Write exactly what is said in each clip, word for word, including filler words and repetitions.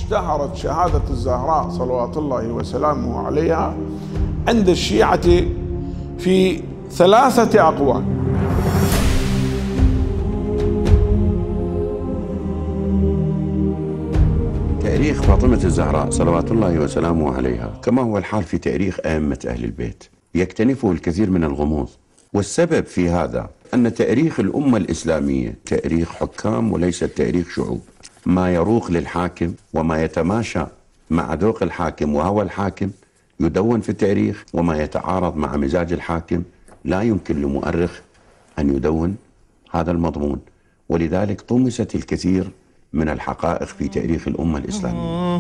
اشتهرت شهادة الزهراء صلوات الله وسلامه عليها عند الشيعة في ثلاثة أقوال. تاريخ فاطمة الزهراء صلوات الله وسلامه عليها كما هو الحال في تاريخ أئمة أهل البيت يكتنفه الكثير من الغموض، والسبب في هذا أن تاريخ الأمة الإسلامية تاريخ حكام وليس تاريخ شعوب. ما يروق للحاكم وما يتماشى مع ذوق الحاكم وهوى الحاكم يدون في التاريخ، وما يتعارض مع مزاج الحاكم لا يمكن لمؤرخ أن يدون هذا المضمون، ولذلك طمست الكثير من الحقائق في تاريخ الأمة الإسلامية.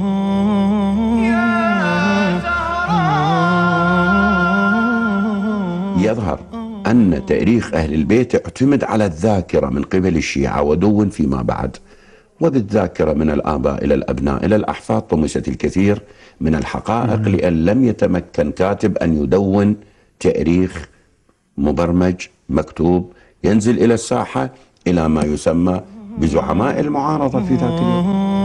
يظهر أن تاريخ أهل البيت اعتمد على الذاكرة من قبل الشيعة ودون فيما بعد، وبالذاكرة من الآباء إلى الأبناء إلى الأحفاد طمست الكثير من الحقائق، لأن لم يتمكن كاتب أن يدون تاريخ مبرمج مكتوب ينزل إلى الساحة إلى ما يسمى بزعماء المعارضة في ذاك اليوم.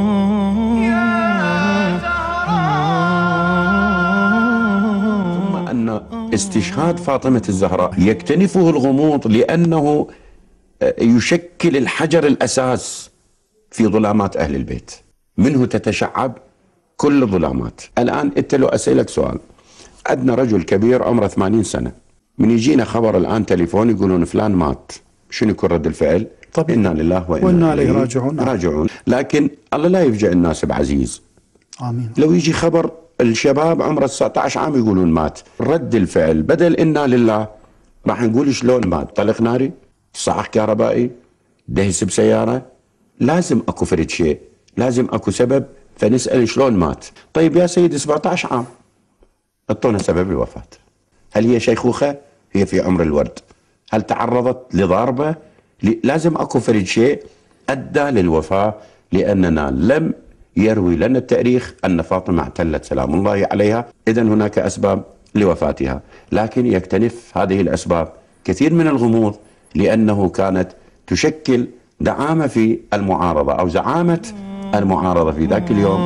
ثم أن استشهاد فاطمة الزهراء يكتنفه الغموض لأنه يشكل الحجر الأساس في ظلامات أهل البيت، منه تتشعب كل الظلامات. الآن أنت لو أسألك سؤال، عندنا رجل كبير عمره ثمانين سنة، من يجينا خبر الآن تليفون يقولون فلان مات، شنو يكون رد الفعل؟ طب إنا لله وإنا إليه راجعون. راجعون، لكن الله لا يفجع الناس بعزيز. آمين. لو يجي خبر الشباب عمره تسعة عشر عام يقولون مات، رد الفعل بدل إنا لله راح نقول شلون مات؟ طلق ناري، صعق كهربائي، دهس بسيارة، لازم أكو فرد شيء، لازم أكو سبب، فنسأل شلون مات. طيب يا سيدي سبعة عشر عام، اعطونا سبب الوفاة. هل هي شيخوخة؟ هي في عمر الورد. هل تعرضت لضربة؟ لازم أكو فرد شيء أدى للوفاة، لأننا لم يروي لنا التاريخ أن فاطمة اعتلت سلام الله عليها، إذن هناك أسباب لوفاتها، لكن يكتنف هذه الأسباب كثير من الغموض، لأنه كانت تشكل دعامة في المعارضة أو زعامة المعارضة في ذاك اليوم.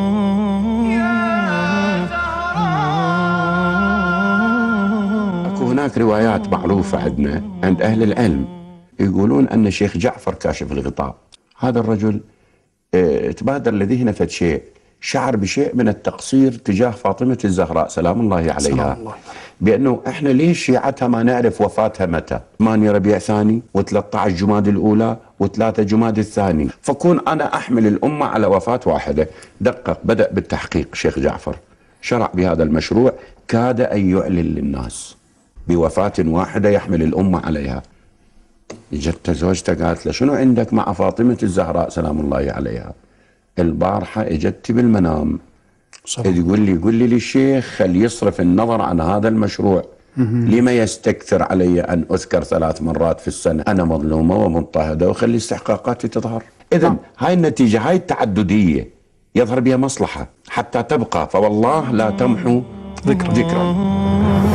أكو هناك روايات معروفة عندنا عند أهل العلم يقولون أن الشيخ جعفر كاشف الغطاء هذا الرجل اه تبادر لذهنه فد شيء، شعر بشيء من التقصير تجاه فاطمة الزهراء سلام الله عليها، سلام الله. بأنه إحنا ليش شيعتها ما نعرف وفاتها متى؟ ثمانية ربيع ثاني وثلاثة عشر جماد الأولى وثلاثة جماد الثاني، فكون أنا أحمل الأمة على وفاة واحدة. دقق، بدأ بالتحقيق شيخ جعفر، شرع بهذا المشروع، كاد أن يعلن للناس بوفاة واحدة يحمل الأمة عليها. جت زوجته قالت له شنو عندك مع فاطمة الزهراء سلام الله عليها؟ البارحة اجت بالمنام تقول لي قول لي للشيخ خل يصرف النظر عن هذا المشروع، لما يستكثر علي أن أذكر ثلاث مرات في السنة أنا مظلومة ومضطهدة وخلي استحقاقاتي تظهر. إذن هاي النتيجة، هاي التعددية يظهر بها مصلحة حتى تبقى، فوالله لا تمحو ذكرا.